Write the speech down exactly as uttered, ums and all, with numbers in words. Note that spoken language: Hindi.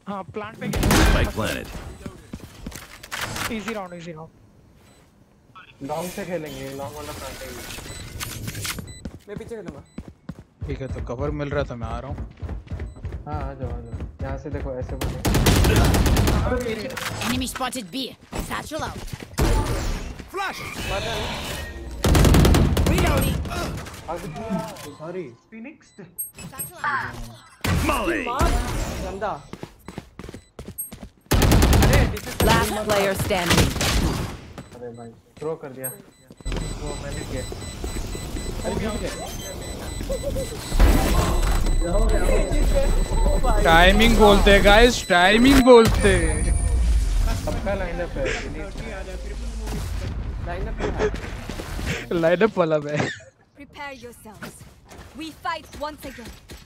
हाँ प्लांट पे Spike planted. Easy round easy round long से खेलेंगे लॉन्ग वाला प्लांट है मैं पीछे खेलूंगा ठीक है तो कवर मिल रहा था मैं आ रहा हूँ हाँ आ जाओ आ जाओ यहाँ से देखो ऐसे बोलो Enemy spotted B. Satchel out. Flash. Reloading. Sorry Phoenix Satchel out. Molly. गंदा Last player standing. अरे भाई थ्रो कर दिया वो मैंने किया टाइमिंग बोलते हैं गाइस टाइमिंग बोलते हैं सबका लाइनअप है लाइनअप लाइनअप वाला है Prepare yourselves. We fight once again.